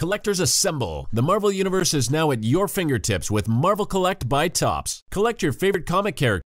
Collectors assemble! The Marvel Universe is now at your fingertips with Marvel Collect by Topps. Collect your favorite comic characters